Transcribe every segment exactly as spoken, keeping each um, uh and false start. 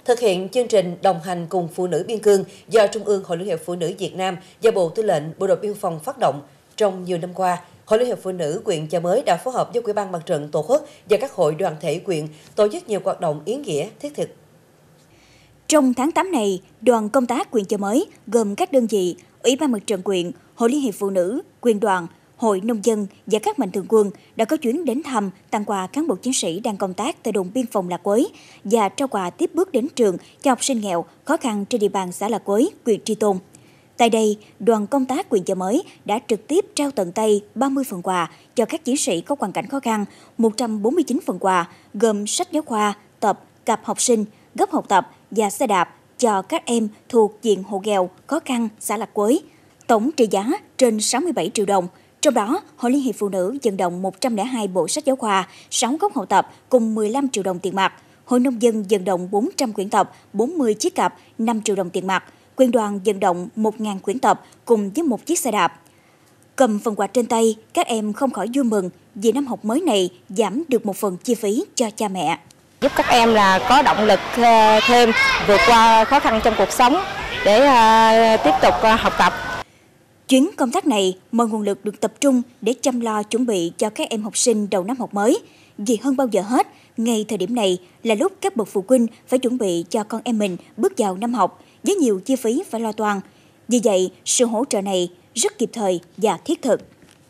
Thực hiện chương trình đồng hành cùng phụ nữ biên cương do Trung ương Hội Liên hiệp Phụ nữ Việt Nam và Bộ Tư lệnh Bộ đội Biên phòng phát động trong nhiều năm qua, Hội Liên hiệp Phụ nữ huyện Chợ Mới đã phối hợp với Ủy ban Mặt trận Tổ quốc và các hội đoàn thể huyện tổ chức nhiều hoạt động ý nghĩa thiết thực. Trong tháng tám này, đoàn công tác huyện Chợ Mới gồm các đơn vị, Ủy ban Mặt trận huyện, Hội Liên hiệp Phụ nữ, quyền đoàn, Hội nông dân và các mạnh thường quân đã có chuyến đến thăm, tặng quà cán bộ chiến sĩ đang công tác tại đồn biên phòng Lạc Quới và trao quà tiếp bước đến trường cho học sinh nghèo khó khăn trên địa bàn xã Lạc Quới, huyện Tri Tôn. Tại đây, đoàn công tác huyện Chợ Mới đã trực tiếp trao tận tay ba mươi phần quà cho các chiến sĩ có hoàn cảnh khó khăn, một trăm bốn mươi chín phần quà gồm sách giáo khoa, tập, cặp học sinh, gấp học tập và xe đạp cho các em thuộc diện hộ nghèo khó khăn xã Lạc Quới. Tổng trị giá trên sáu mươi bảy triệu đồng. Trong đó, Hội Liên hiệp Phụ nữ vận động một trăm lẻ hai bộ sách giáo khoa, sáu góc học tập cùng mười lăm triệu đồng tiền mặt. Hội nông dân vận động bốn trăm quyển tập, bốn mươi chiếc cặp, năm triệu đồng tiền mặt. Quyền đoàn vận động một nghìn quyển tập cùng với một chiếc xe đạp. Cầm phần quà trên tay, các em không khỏi vui mừng vì năm học mới này giảm được một phần chi phí cho cha mẹ. Giúp các em là có động lực thêm vượt qua khó khăn trong cuộc sống để tiếp tục học tập. Chuyến công tác này, mọi nguồn lực được tập trung để chăm lo chuẩn bị cho các em học sinh đầu năm học mới. Vì hơn bao giờ hết, ngay thời điểm này là lúc các bậc phụ huynh phải chuẩn bị cho con em mình bước vào năm học với nhiều chi phí phải lo toan. Vì vậy, sự hỗ trợ này rất kịp thời và thiết thực.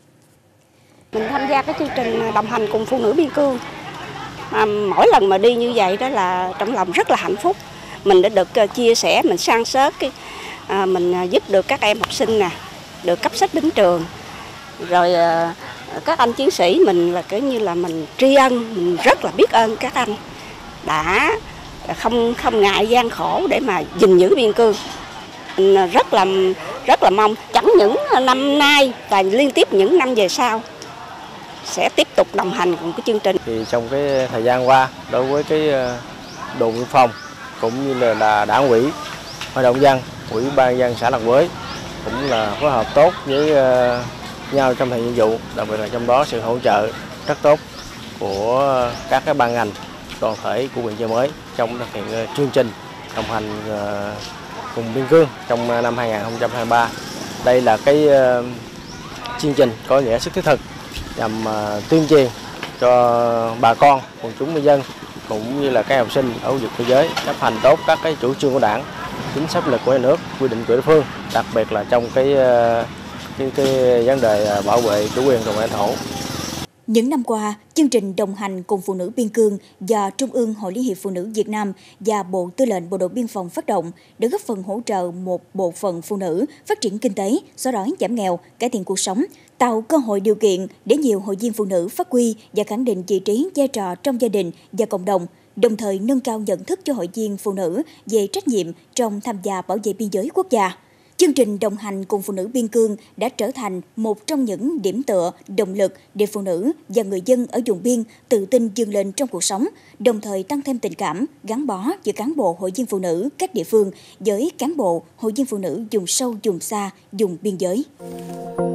Mình tham gia cái chương trình đồng hành cùng phụ nữ biên cương. À, mỗi lần mà đi như vậy đó là trong lòng rất là hạnh phúc. Mình đã được chia sẻ, mình san sớt, cái, à, mình giúp được các em học sinh nè, được cấp sách đến trường. Rồi à, các anh chiến sĩ mình là kiểu như là mình tri ân, mình rất là biết ơn các anh đã không không ngại gian khổ để mà gìn giữ biên cương. Mình rất là rất là mong chẳng những năm nay và liên tiếp những năm về sau sẽ tiếp tục đồng hành cùng cái chương trình. Thì trong cái thời gian qua, đối với cái đồn biên phòng cũng như là, là đảng ủy, hội đồng dân, ủy ban dân xã Lạc Quới cũng là phối hợp tốt với uh, nhau trong thời nhiệm vụ, đặc biệt là trong đó sự hỗ trợ rất tốt của các cái ban ngành, đoàn thể của huyện Chợ Mới trong thực hiện uh, chương trình đồng hành uh, cùng biên cương trong uh, năm hai nghìn không trăm hai mươi ba. Đây là cái uh, chương trình có ý nghĩa rất thiết thực nhằm uh, tuyên truyền cho bà con, quần chúng nhân dân cũng như là các học sinh ở khu vực biên giới chấp hành tốt các cái chủ trương của Đảng, chính sách lực của nhà nước, quy định của địa phương, đặc biệt là trong cái cái, cái vấn đề bảo vệ chủ quyền vùng lãnh thổ. Những năm qua, chương trình đồng hành cùng phụ nữ biên cương do Trung ương Hội Liên hiệp Phụ nữ Việt Nam và Bộ Tư lệnh Bộ đội Biên phòng phát động đã góp phần hỗ trợ một bộ phận phụ nữ phát triển kinh tế, xóa đói giảm nghèo, cải thiện cuộc sống, tạo cơ hội điều kiện để nhiều hội viên phụ nữ phát huy và khẳng định vị trí vai trò trong gia đình và cộng đồng, đồng thời nâng cao nhận thức cho hội viên phụ nữ về trách nhiệm trong tham gia bảo vệ biên giới quốc gia. Chương trình đồng hành cùng phụ nữ biên cương đã trở thành một trong những điểm tựa, động lực để phụ nữ và người dân ở vùng biên tự tin vươn lên trong cuộc sống, đồng thời tăng thêm tình cảm, gắn bó giữa cán bộ hội viên phụ nữ các địa phương với cán bộ hội viên phụ nữ vùng sâu, vùng xa, vùng biên giới.